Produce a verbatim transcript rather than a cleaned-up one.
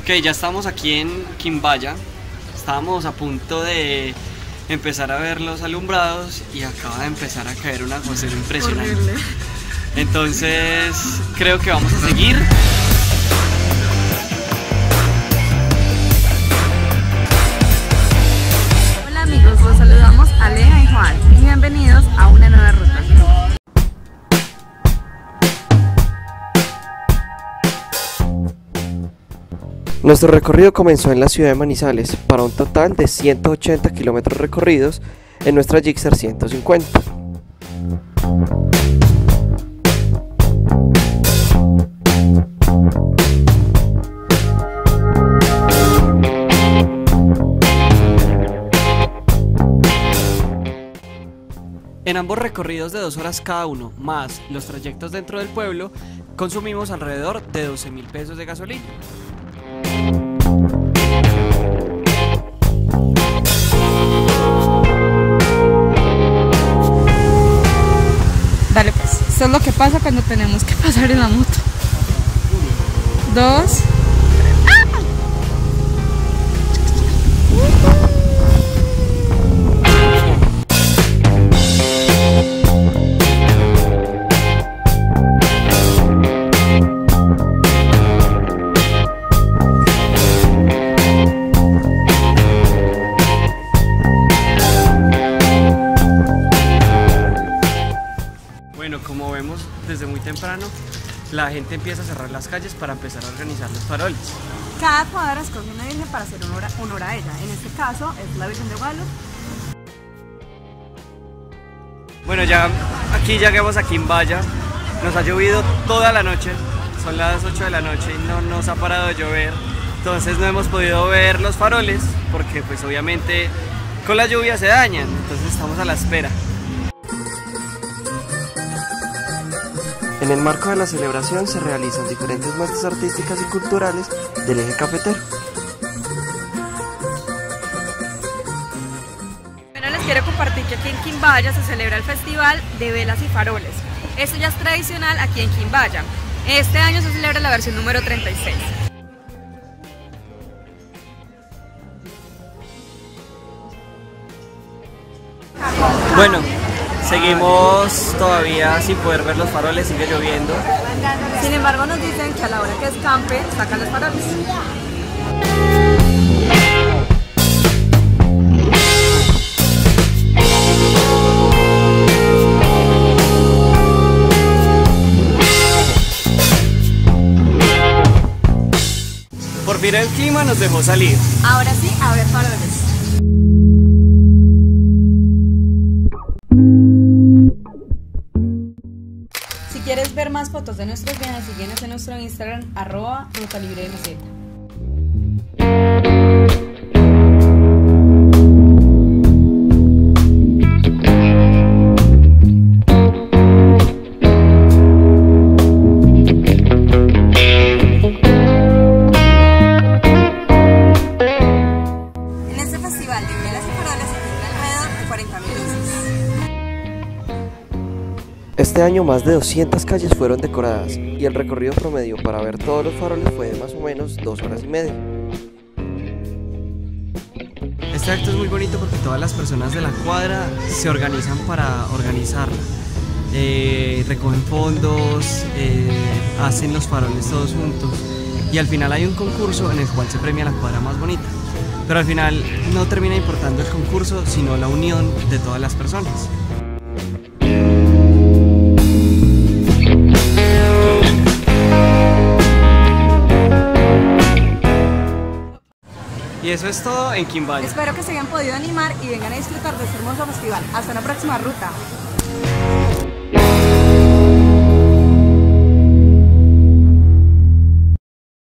Ok, ya estamos aquí en Quimbaya. Estábamos a punto de empezar a ver los alumbrados y acaba de empezar a caer un aguacero impresionante. Horrible. Entonces creo que vamos a seguir. Hola amigos, los saludamos Alea y Juan y bienvenidos a una nueva ruta. Nuestro recorrido comenzó en la ciudad de Manizales para un total de ciento ochenta kilómetros recorridos en nuestra Gixxer ciento cincuenta. En ambos recorridos de dos horas cada uno, más los trayectos dentro del pueblo, consumimos alrededor de doce mil pesos de gasolina. Dale pues, esto es lo que pasa cuando tenemos que pasar en la moto. Dos. ¡Ah! Bueno, como vemos desde muy temprano, la gente empieza a cerrar las calles para empezar a organizar los faroles. Cada cuadra escoge una virgen para hacer honor a, honor a ella. En este caso es la Virgen de Guadalupe. Bueno, ya aquí llegamos a Quimbaya. Nos ha llovido toda la noche. Son las ocho de la noche y no nos ha parado de llover. Entonces no hemos podido ver los faroles porque pues obviamente con la lluvia se dañan. Entonces estamos a la espera. En el marco de la celebración se realizan diferentes muestras artísticas y culturales del eje cafetero. Bueno, les quiero compartir que aquí en Quimbaya se celebra el Festival de Velas y Faroles. Esto ya es tradicional aquí en Quimbaya. Este año se celebra la versión número treinta y seis. Bueno, seguimos todavía sin poder ver los faroles, sigue lloviendo. Sin embargo nos dicen que a la hora que escampe sacan los faroles. Por fin el clima nos dejó salir. Ahora sí, a ver faroles. Si quieres ver más fotos de nuestros viajes, síguenos en nuestro Instagram, arroba Ruta Libre de Meseta. En este festival de velas y faroles se cumplen alrededor de cuarenta mil luces. Este año más de doscientas calles fueron decoradas y el recorrido promedio para ver todos los faroles fue de más o menos dos horas y media. Este acto es muy bonito porque todas las personas de la cuadra se organizan para organizarla. Eh, recogen fondos, eh, hacen los faroles todos juntos y al final hay un concurso en el cual se premia la cuadra más bonita. Pero al final no termina importando el concurso, sino la unión de todas las personas. Y eso es todo en Quimbaya. Espero que se hayan podido animar y vengan a disfrutar de este hermoso festival. Hasta la próxima ruta.